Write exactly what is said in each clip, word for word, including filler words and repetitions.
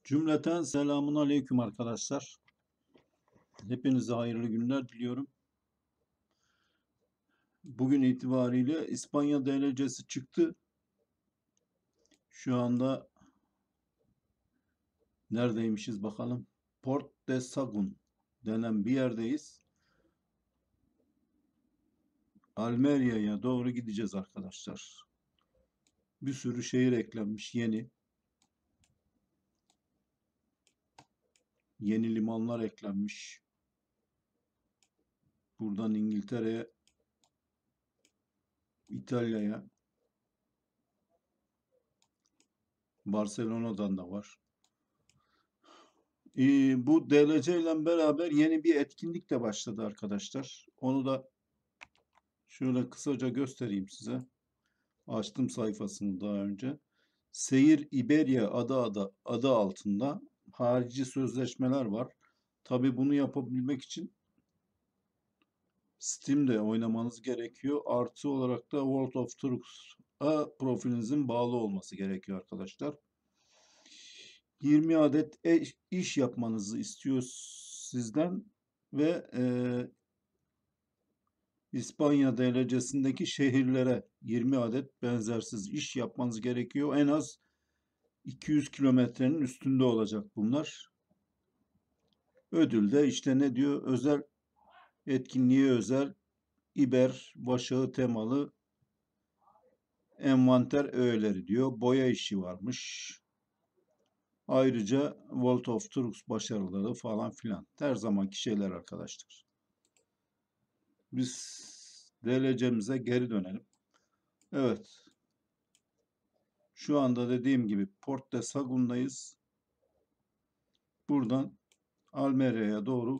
Cümleten selamun aleyküm arkadaşlar. Hepinize hayırlı günler diliyorum. Bugün itibariyle İspanya D L C'si çıktı. Şu anda neredeymişiz bakalım. Port de Sagun denen bir yerdeyiz. Almeria'ya doğru gideceğiz arkadaşlar. Bir sürü şehir eklenmiş yeni. Yeni limanlar eklenmiş. Buradan İngiltere'ye, İtalya'ya, Barcelona'dan da var. Ee, bu D L C ile beraber yeni bir etkinlik de başladı arkadaşlar. Onu da şöyle kısaca göstereyim size. Açtım sayfasını daha önce. Seyir İberya adı adı, adı altında harici sözleşmeler var. Tabii bunu yapabilmek için Steam'de oynamanız gerekiyor. Artı olarak da World of Trucks'a profilinizin bağlı olması gerekiyor arkadaşlar. yirmi adet iş yapmanızı istiyor sizden ve e, İspanya D L C'sindeki şehirlere yirmi adet benzersiz iş yapmanız gerekiyor. En az iki yüz kilometrenin üstünde olacak bunlar. Ödül de işte ne diyor? Özel etkinliğe özel İber başağı temalı envanter öğeleri diyor. Boya işi varmış. Ayrıca World of Trucks başarıları falan filan. Her zamanki şeyler arkadaşlar. Biz D L C'mize geri dönelim. Evet. Şu anda dediğim gibi Port de Sagun'dayız. Buradan Almeria'ya doğru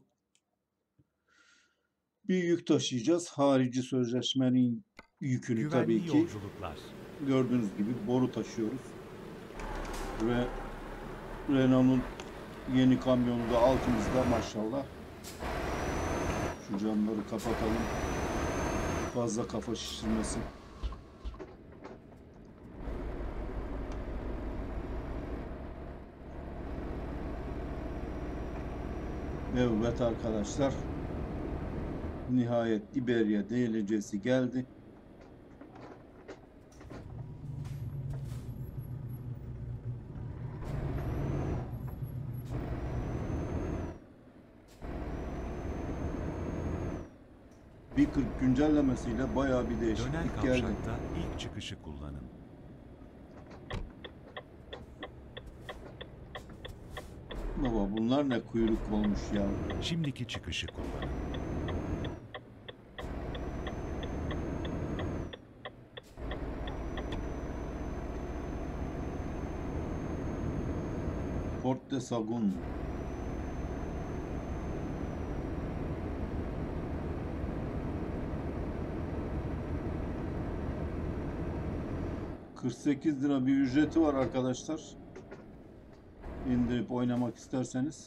bir yük taşıyacağız. Harici sözleşmenin yükünü Güvenli tabii ki. yolculuklar. Gördüğünüz gibi boru taşıyoruz. Ve Renault'un yeni kamyonu da altımızda maşallah. Şu camları kapatalım. Fazla kafa şişirmesin. Evet arkadaşlar. Nihayet İberya D L C'si geldi. bir kırk güncellemesiyle bayağı bir Döner değişiklik geldi. kavşakta ilk çıkışı kullanın. Baba bunlar ne kuyruk olmuş ya. Şimdiki çıkışı kullanın. Port de Sagun. kırk sekiz lira bir ücreti var arkadaşlar. İndirip oynamak isterseniz.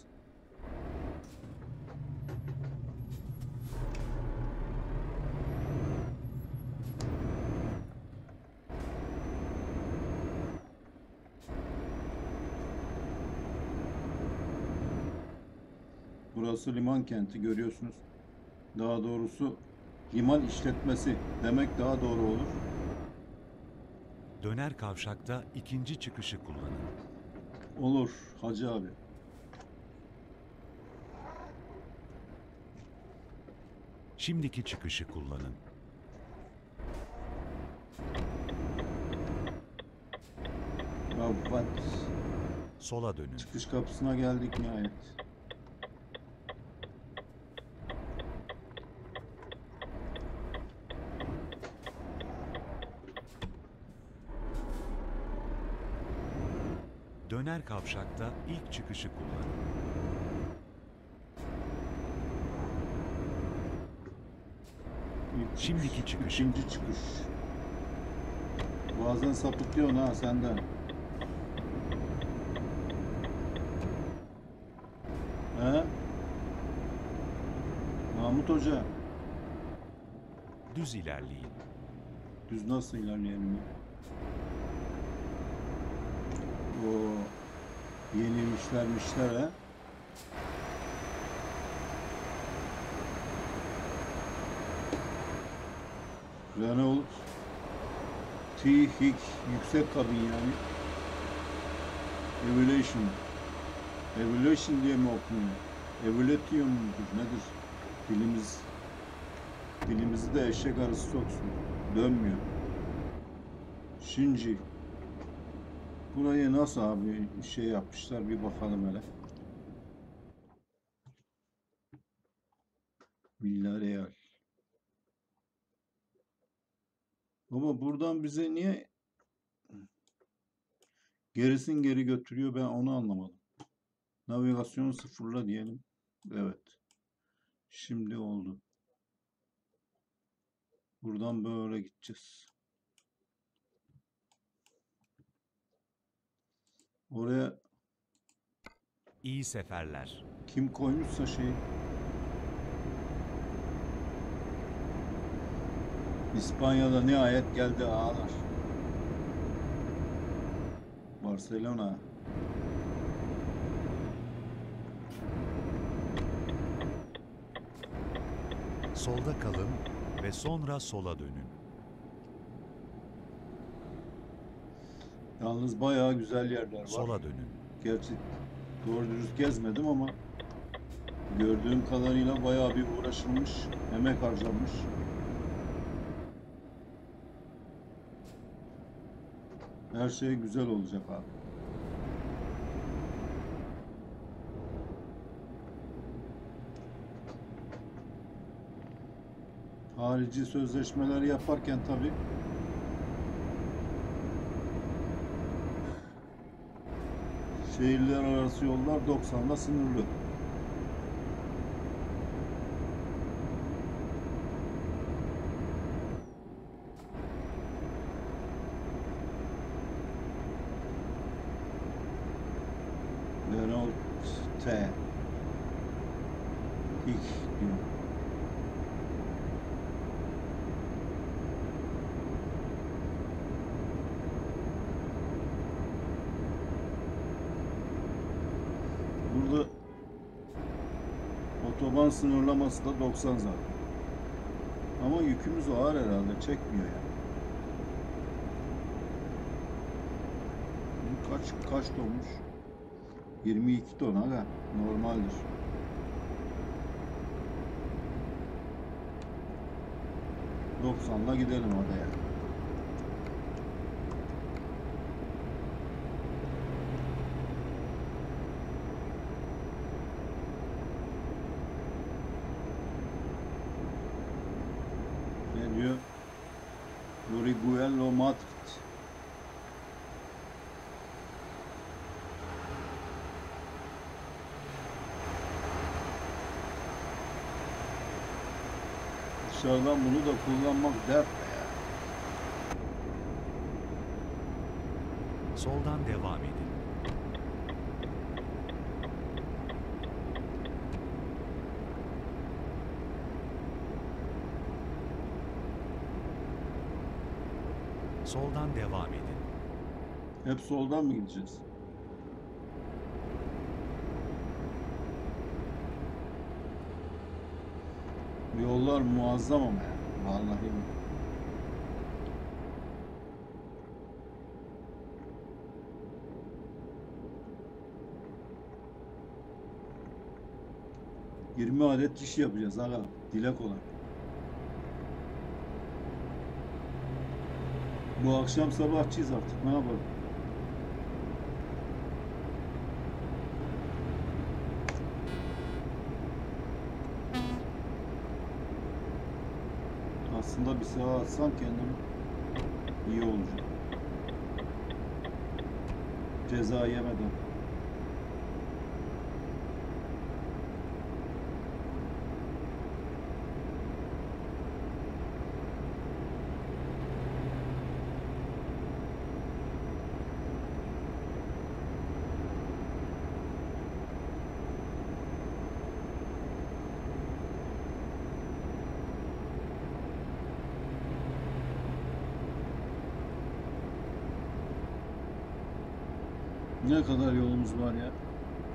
Burası liman kenti görüyorsunuz. Daha doğrusu liman işletmesi demek daha doğru olur. Döner kavşakta ikinci çıkışı kullanın. Olur Hacı abi. Şimdiki çıkışı kullanın. Evet. Sola dönün. Çıkış kapısına geldik nihayet. Döner kavşakta ilk çıkışı kullanın. İlk Şimdiki çıkış, çıkış. İkinci çıkış. Bazen sapıtıyorsun ha senden. He? Mahmut Hoca. Düz ilerleyin. Düz nasıl ilerleyelim ya? Oo, yeniymiş. İşler mişler he. Renault T-Hic yüksek kabin yani. Evolution. Evolution diye mi okunuyor? Evolution mudur? Nedir? Dilimiz dilimizi de eşek arısı soksun. Dönmüyor. Shinji. Burayı nasıl abi şey yapmışlar bir bakalım hele. Villarreal. Ama buradan bize niye gerisin geri götürüyor, ben onu anlamadım. Navigasyonu sıfırla diyelim. Evet. Şimdi oldu. Buradan böyle gideceğiz. Oraya İyi seferler. kim koymuşsa şey, İspanya'da nihayet geldi ağalar. Barcelona. Solda kalın ve sonra sola dönün. Yalnız bayağı güzel yerler var. Sola dönün. Gerçi doğru dürüst gezmedim ama gördüğüm kadarıyla bayağı bir uğraşılmış, emek harcanmış. Her şey güzel olacak abi. Harici sözleşmeleri yaparken tabii şehirler arası yollar doksanla sınırlı. Renault T Hic diyor. Burada otoban sınırlaması da doksan zaten. Ama yükümüz ağır herhalde, çekmiyor yani. Bu kaç kaç tonmuş? yirmi iki ton aga, normaldir. doksanla gidelim oraya. Ne diyor? Orihuela Madrid. Dışarıdan bunu da kullanmak dert be ya. Soldan devam edin. Soldan devam edin. Hep soldan mı gideceğiz? Yollar muazzam ama ya. Vallahi. yirmi adet iş yapacağız aga. Dile kolay. Bu akşam sabahçıyız artık. Ne yapalım? Aslında bir sağa atsam kendimi iyi olacak. Ceza yemeden. Ne kadar yolumuz var ya?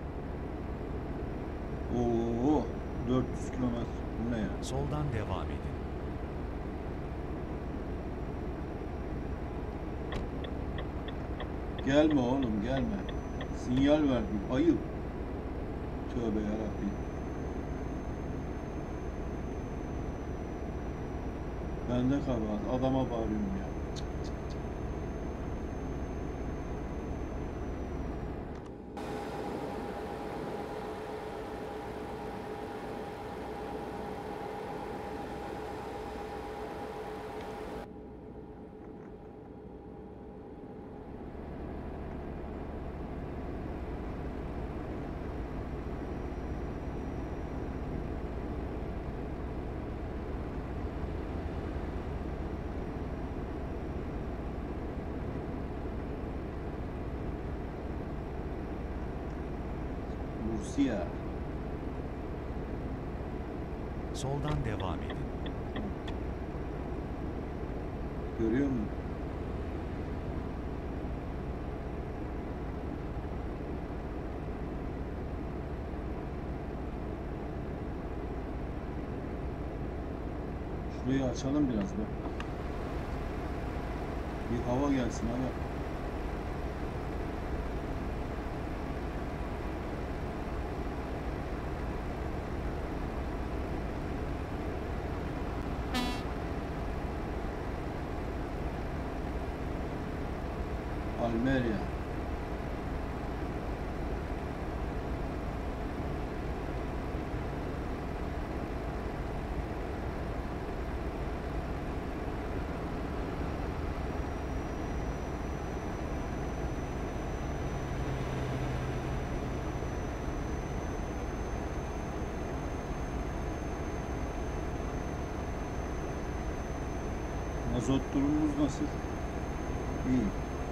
Oo, dört yüz kilometre. Bu ne ya? Soldan devam edin. Gelme oğlum, gelme. Sinyal verdim. Ayıp. Tövbe yarabbim. Ben de kabahat. Adama bağırıyorum ya. Bursiya. Soldan devam edin. Görüyor musun? Şurayı açalım biraz be. Bir hava gelsin hava. Almeria. Mazot durumumuz nasıl? İyi.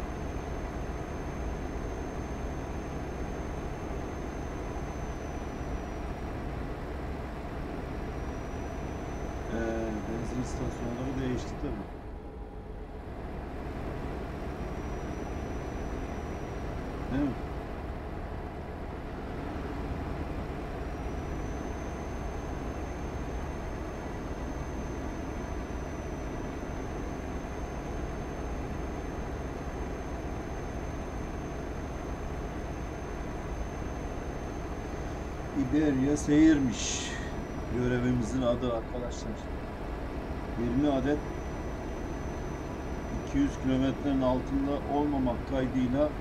Ee, benzin istasyonları değişti tabii. Değil mi? İberya Seyirmiş. Görevimizin adı arkadaşlar. yirmi adet iki yüz kilometrenin altında olmamak kaydıyla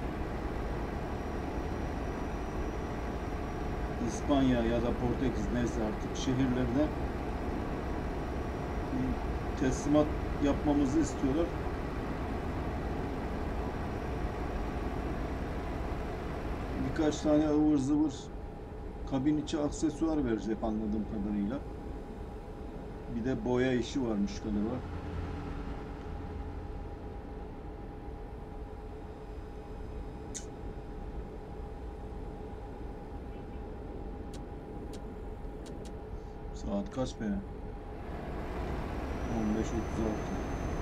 İspanya ya da Portekiz neyse artık şehirlerine teslimat yapmamızı istiyorlar. Birkaç tane ıvır zıvır kabin içi aksesuar verecek anladığım kadarıyla. Bir de boya işi varmış galiba. Saat kaç be? on beş otuz altı.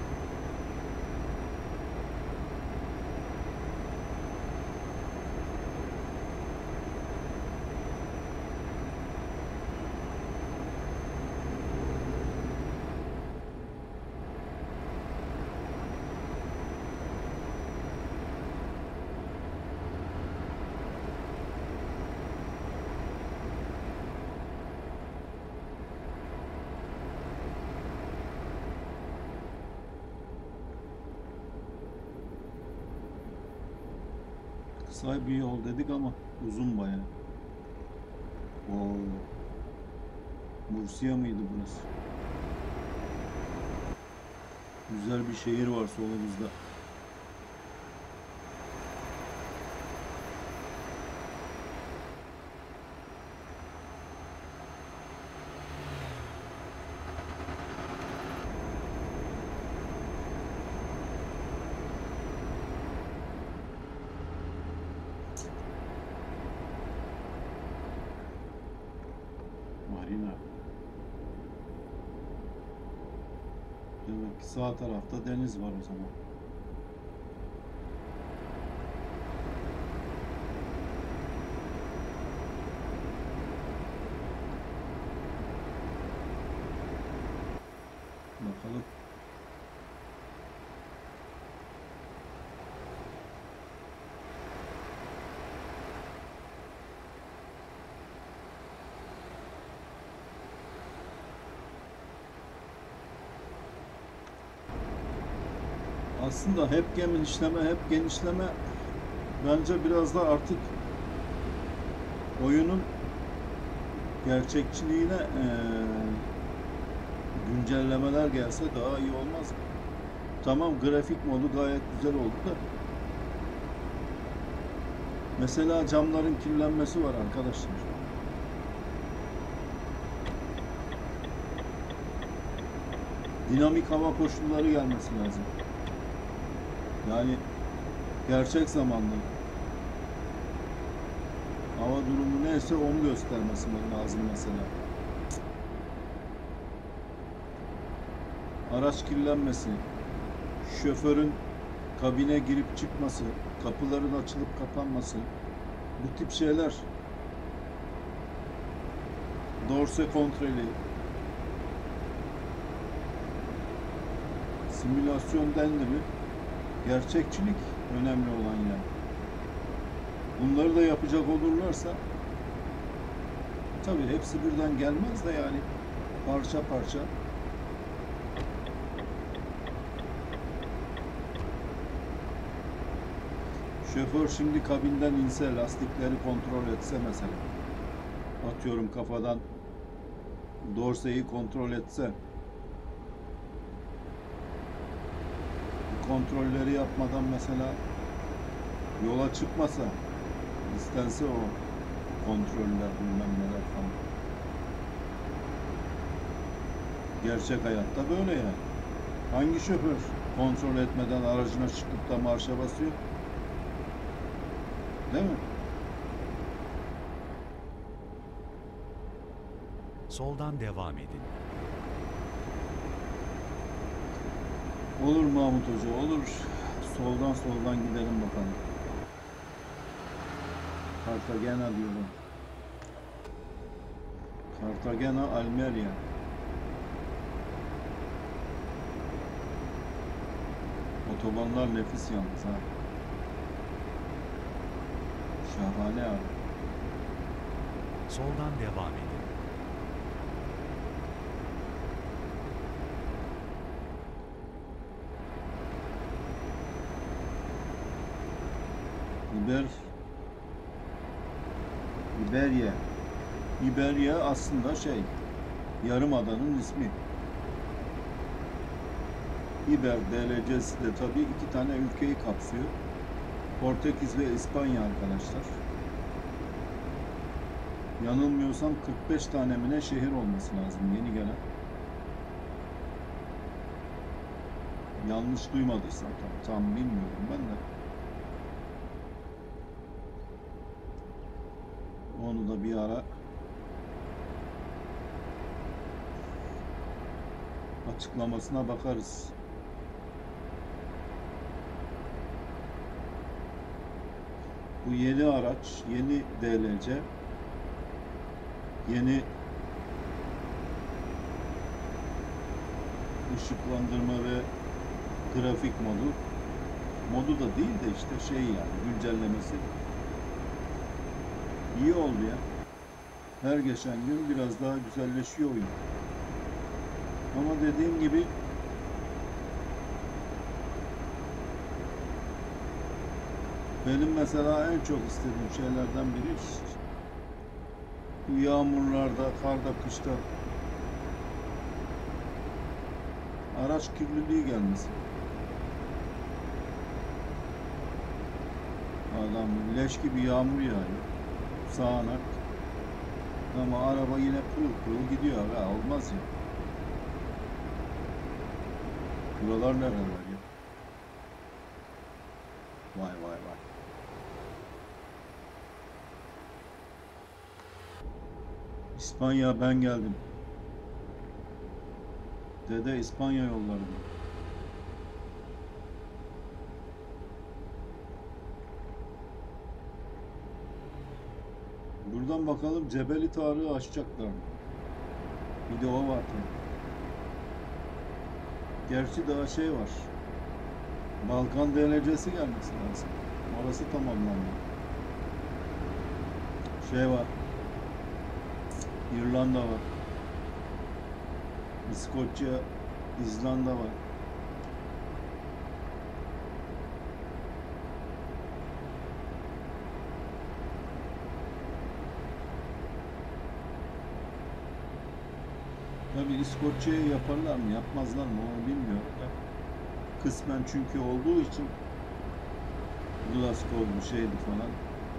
Kısa bir yol dedik ama uzun bayağı. Oo. Mursiya mıydı burası? Güzel bir şehir var solumuzda. Marina. Demek ki sağ tarafta deniz var o zaman. Aslında hep genişleme, hep genişleme bence biraz da artık oyunun gerçekçiliğine eee, güncellemeler gelse daha iyi olmaz mı? Tamam, grafik modu gayet güzel oldu da. Mesela camların kirlenmesi var arkadaşlar. Dinamik hava koşulları gelmesi lazım. Yani gerçek zamanlı hava durumu neyse onu göstermesi lazım mesela. Araç kirlenmesi, şoförün kabine girip çıkması, kapıların açılıp kapanması, bu tip şeyler, dorse kontrolü, simülasyon denli, gerçekçilik önemli olan yani. Bunları da yapacak olurlarsa, tabii hepsi birden gelmez de yani parça parça. Şoför şimdi kabinden inse, lastikleri kontrol etse mesela, atıyorum kafadan dorseyi kontrol etse, bu kontrolleri yapmadan mesela yola çıkmasa, istense o kontroller, bilmem neler falan. Gerçek hayatta böyle yani. Hangi şoför kontrol etmeden aracına çıkıp da marşa basıyor? Değil mi? Soldan devam edin. Olur Mahmut Hoca, olur. Soldan soldan gidelim bakalım. Cartagena diyorum. Cartagena, Almeria. Otobanlar nefis yalnız ha. Şahane abi. Soldan devam edin. İber İberya. İberya aslında şey, yarımadanın ismi. İber D L C'si de tabii iki tane ülkeyi kapsıyor. Portekiz ve İspanya arkadaşlar. Yanılmıyorsam kırk beş tane mi ne şehir olması lazım yeni gelen. Yanlış duymadıysam tam, tam bilmiyorum ben de. Onu da bir ara açıklamasına bakarız. Bu yeni araç, yeni D L C, yeni ışıklandırma ve grafik modu. Modu da değil de işte şey yani güncellemesi. İyi oldu ya. Her geçen gün biraz daha güzelleşiyor oyun. Ama dediğim gibi benim mesela en çok istediğim şeylerden biri bu yağmurlarda, karda, kışta araç kirliliği gelmesi. Adam leş gibi yağmur yağıyor. Sağanak. Ama araba yine pırıl pırıl gidiyor. Ha, olmaz ya. Buralar nereler ya? Vay vay vay. İspanya, ben geldim. Dede İspanya yollarında. Buradan bakalım Cebeli Tarık'ı açacaklar mı? Bir de o var tabii. Gerçi daha şey var. Balkan D L C'si gelmesi lazım. Orası tamamlandı. Şey var. İrlanda var. İskoçya, İzlanda var. Tabii İskoçya'yı yaparlar mı yapmazlar mı onu bilmiyorum da. Kısmen çünkü olduğu için Glasgow bir şeydi falan.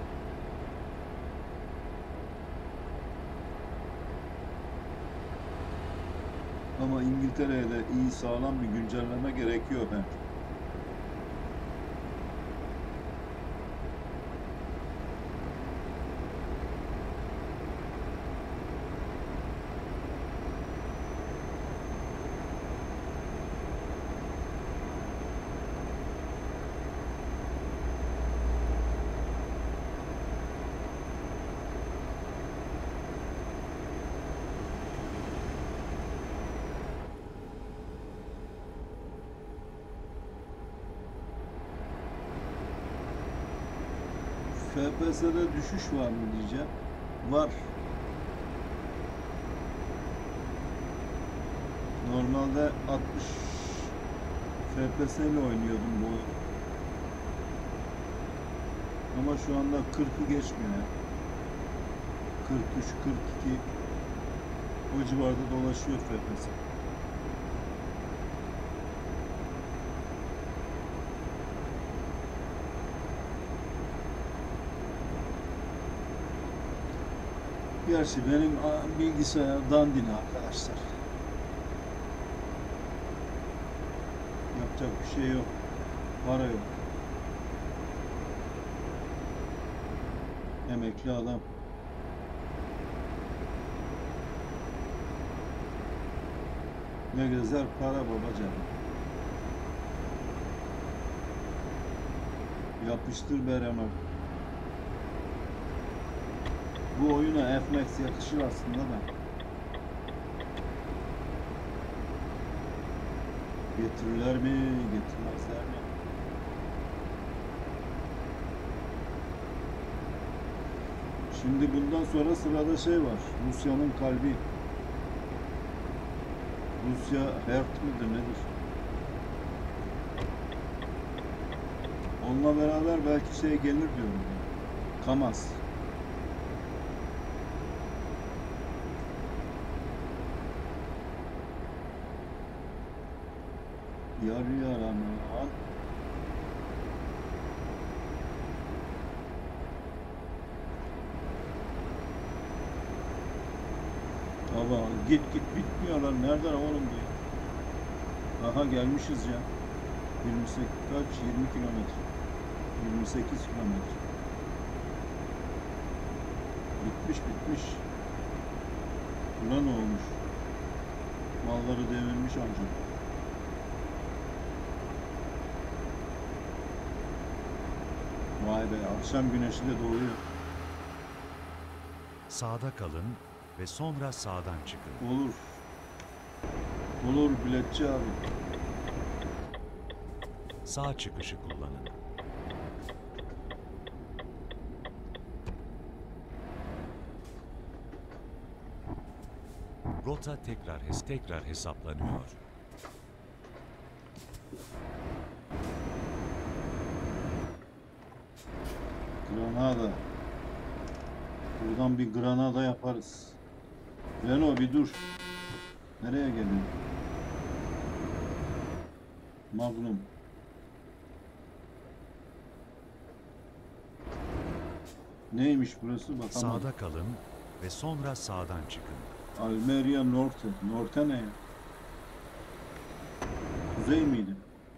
Ama İngiltere'ye de iyi sağlam bir güncelleme gerekiyor bence. F P S'de düşüş var mı diyeceğim. Var. Normalde altmış F P S ile oynuyordum bu oyunu. Ama şu anda kırkı geçmiyor. kırk üç kırk iki o civarda dolaşıyor F P S. Gerçi benim bilgisayar dandini arkadaşlar. Yapacak bir şey yok. Para yok. Emekli adam. Ne gezer para babacan. Yapıştır bereme. Bu oyuna F MAX yakışır aslında da. Getirirler mi, getirmezler mi? Şimdi bundan sonra sırada şey var. Rusya'nın kalbi. Rusya Hert midir nedir? Onunla beraber belki şey gelir diyorum. Kamaz. Yar yar aman. Baba git git bitmiyorlar. Nereden oğlum diye. Aha gelmişiz ya. yirmi sekiz kaç? yirmi kilometre. yirmi sekiz kilometre. Bitmiş bitmiş. Buna ne olmuş? Malları devirmiş ancak. Vay be, akşam güneşi de doğuyor. Sağda kalın ve sonra sağdan çıkın. Olur. Olur biletçi abi. Sağ çıkışı kullanın. Rota tekrar hes tekrar hesaplanıyor. Granada. Buradan bir Granada yaparız. Renault bir dur. Nereye geliyor? Magnum. Neymiş burası bakalım. Sağda kalın ve sonra sağdan çıkın. Almeria Norte. Norte ne ya? Kuzey miydi?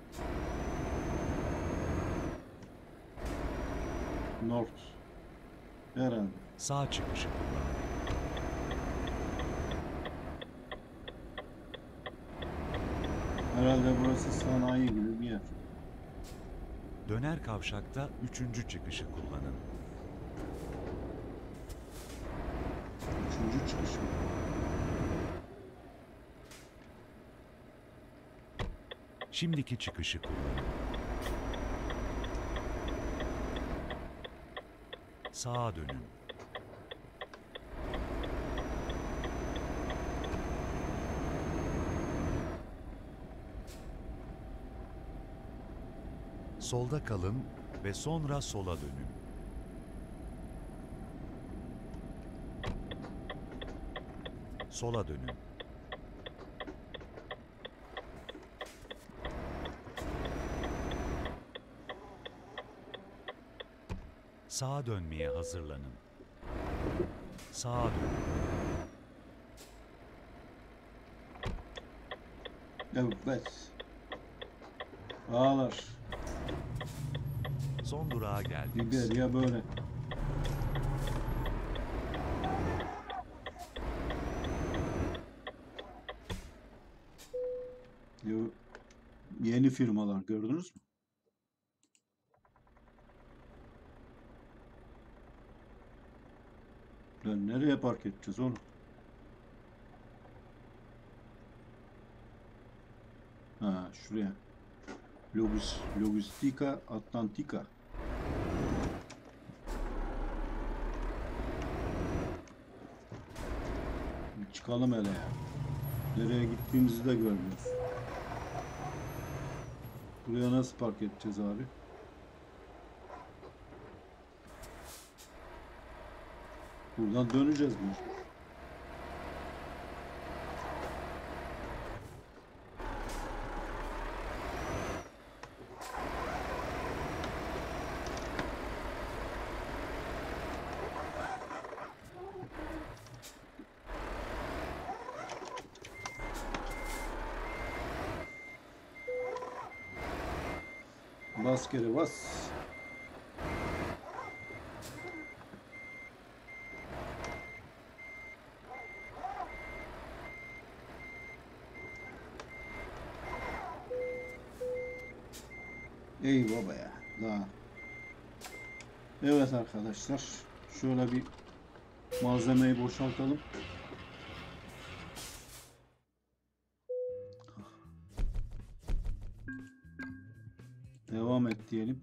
North. Herhalde. Sağ çıkışı kullanın. Herhalde burası sanayi gibi bir yer. Döner kavşakta üçüncü çıkışı kullanın. Üçüncü çıkış mı? Şimdiki çıkışı kullanın. Sağa dönün. Solda kalın ve sonra sola dönün. Sola dönün. Sağa dönmeye hazırlanın. Sağa dön. Evet. Ağlar. Son durağa geldiniz. Liberya böyle. Yo- Yeni firmalar gördünüz mü? Lan nereye park edeceğiz oğlum? Ha şuraya. Logis, Logistika Atlantika. Bir çıkalım hele ya. Nereye gittiğimizi de görmüyoruz. Buraya nasıl park edeceğiz abi? Buradan döneceğiz mi? Bas kere bas. Ey baba ya. Daha. Evet arkadaşlar. Şöyle bir malzemeyi boşaltalım. Devam et diyelim.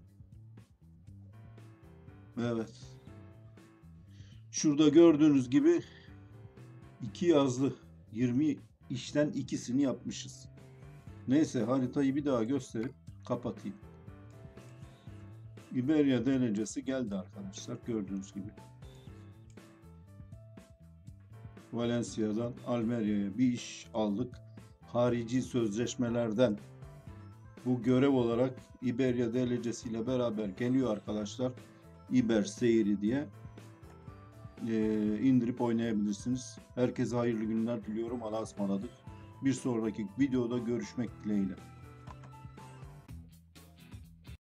Evet. Şurada gördüğünüz gibi iki yazlı yirmi işten ikisini yapmışız. Neyse haritayı bir daha gösterip kapatayım. İberya derecesi geldi arkadaşlar gördüğünüz gibi. Valencia'dan Almeria'ya bir iş aldık. Harici sözleşmelerden bu görev olarak İberya derecesiyle beraber geliyor arkadaşlar. İber Seyri diye ee, indirip oynayabilirsiniz. Herkese hayırlı günler diliyorum. Allah'a ısmarladık. Bir sonraki videoda görüşmek dileğiyle.